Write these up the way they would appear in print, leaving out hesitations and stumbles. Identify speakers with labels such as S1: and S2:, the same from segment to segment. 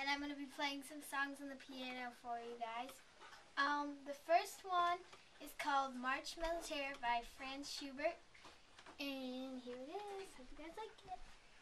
S1: and I'm going to be playing some songs on the piano for you guys. The first one is called March Militaire by Franz Schubert, and here it is. Hope you guys like it.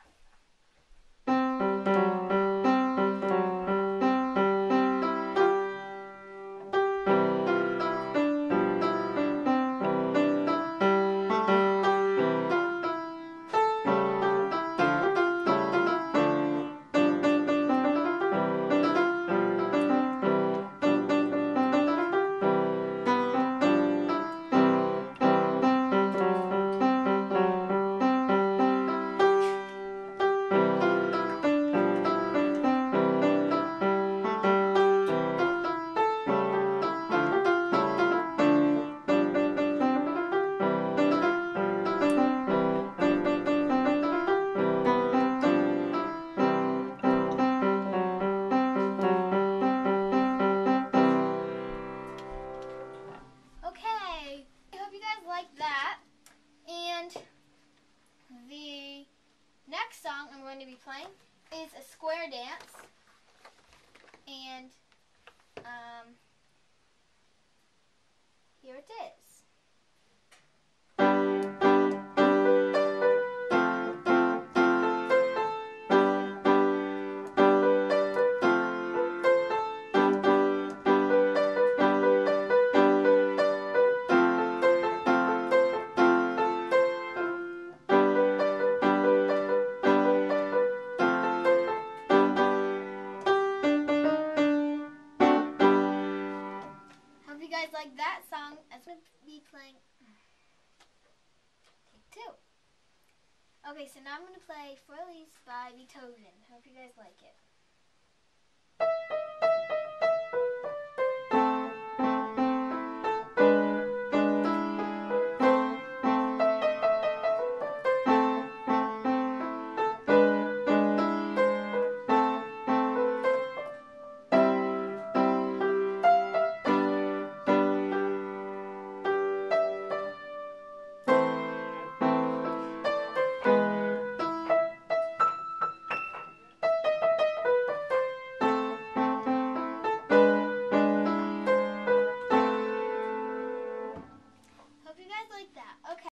S1: Okay, I hope you guys like that. And the next song I'm going to be playing is a square dance. And here it is. Hope you guys like that song. I'm going to be playing take two. Okay, so now I'm going to play Froelich by Beethoven. Hope you guys like it.